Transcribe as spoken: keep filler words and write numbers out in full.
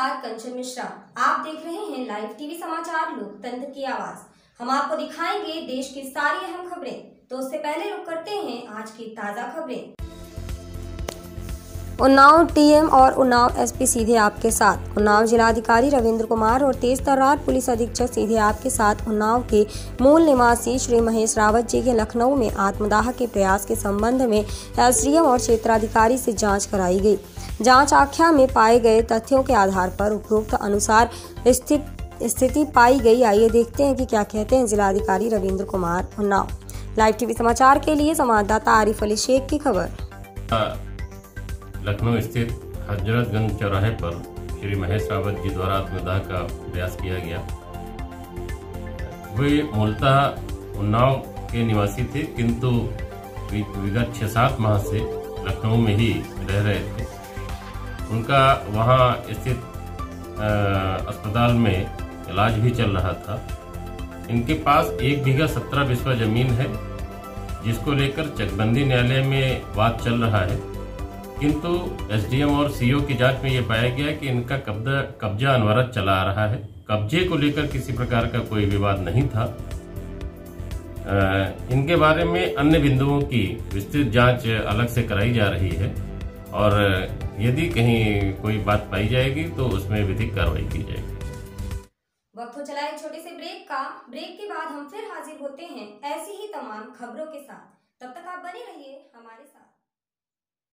नमस्कार, कंचन मिश्रा। आप देख रहे हैं लाइव टीवी समाचार लोकतंत्र की आवाज। हम आपको दिखाएंगे देश की सारी अहम खबरें। तो उससे पहले रुक करते हैं आज की ताजा खबरें। उन्नाव टीएम और उन्नाव एसपी सीधे आपके साथ। उन्नाव जिलाधिकारी रविंद्र कुमार और तेज तर्रार पुलिस अधीक्षक सीधे आपके साथ उन्नाव के मूल निवासी श्री महेश रावत जी के लखनऊ में आत्मदाह के प्रयास के संबंध में एसडीएम और क्षेत्राधिकारी से जांच कराई गई। जांच आख्या में पाए गए तथ्यों के आधार पर उपरोक्त अनुसार स्थित स्थिति पाई गई। आइए देखते हैं कि क्या कहते हैं जिलाधिकारी रविंद्र कुमार। उन्नाव लाइव टीवी समाचार के लिए संवाददाता आरिफ अली शेख की खबर। लखनऊ स्थित हजरतगंज चौराहे पर श्री महेश रावत जी द्वारा आत्मदाह का प्रयास किया गया। वे मूलतः उन्नाव के निवासी थे, किंतु विगत छह सात माह से लखनऊ में ही रह रहे थे। उनका वहां स्थित अस्पताल में इलाज भी चल रहा था। इनके पास एक बीघा सत्रह बिस्वा जमीन है, जिसको लेकर चकबंदी न्यायालय में बात चल रहा है, किंतु एसडीएम और सीओ की जांच में यह पाया गया कि इनका कब्जा कब्जा अनवरत चला आ रहा है। कब्जे को लेकर किसी प्रकार का कोई विवाद नहीं था। इनके बारे में अन्य बिंदुओं की विस्तृत जांच अलग से कराई जा रही है और यदि कहीं कोई बात पाई जाएगी तो उसमें विधिक कार्रवाई की जाएगी। वक्त हो चला एक छोटे से ब्रेक का। ब्रेक के बाद हम फिर हाजिर होते हैं ऐसी ही तमाम खबरों के साथ। तब तक आप बने रहिए हमारे साथ।